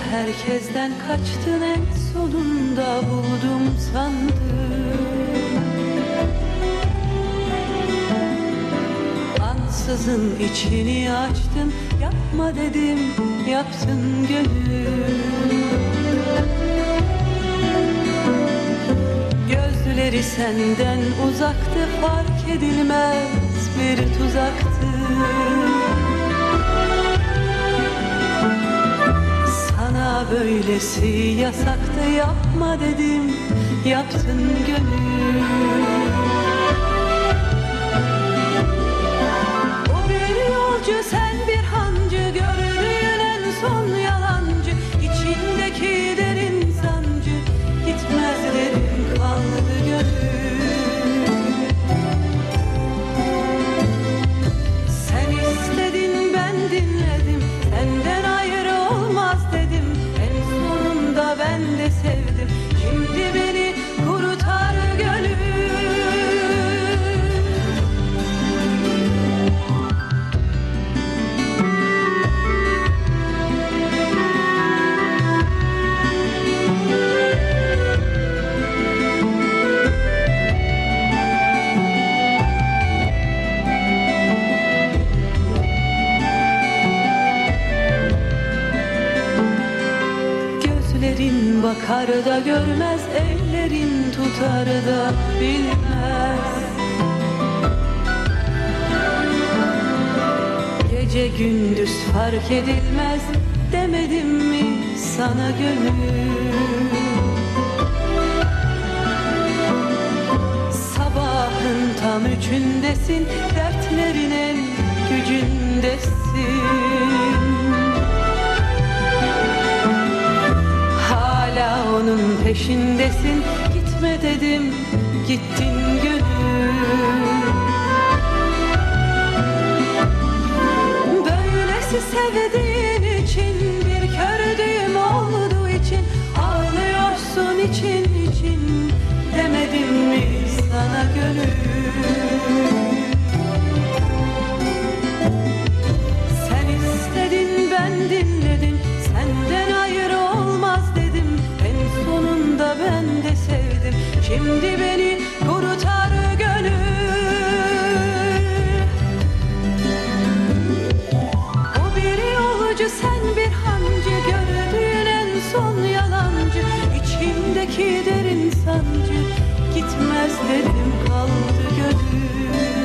herkesten kaçtın, en sonunda buldum sandım. Ansızın içini açtın, yapma dedim, yaptın gönül. Gözleri senden uzaktı, fark edilmez bir tuzaktı. Sana böylesi yasaktı, yapma dedim, yaptın gönül. O bir yolcu, sen bir hancı, gördüğün en son yalancı. İçindeki derin sancı, gitmez dedim, kaldı gönül. Sen istedin, ben dinledim, senden ayrı olmaz dedim. En sonunda ben de sevdim, şimdi beni kurutar gönül. Gözlerin bakar da görmez, ellerin tutar da bilmez. Gece gündüz fark edilmez, demedim mi sana gönül? Sabahın tam üçündesin, dertlerin en gücündesin. Hala onun peşindesin, gitme dedim, gittin gönül. Böylesi sevdiğin için, bir kördüğüm olduğu için ağlıyorsun için için, demedim mi sana gönül? Sen istedin, ben dinledim, senden ayrı olmaz dedim. En sonunda ben de sevdim, şimdi beni kurutar gönül. O bir yolcu, sen bir hancı, gördüğün en son yalancı. İçimdeki derin sancı, gitmez dedim, kaldı gönül.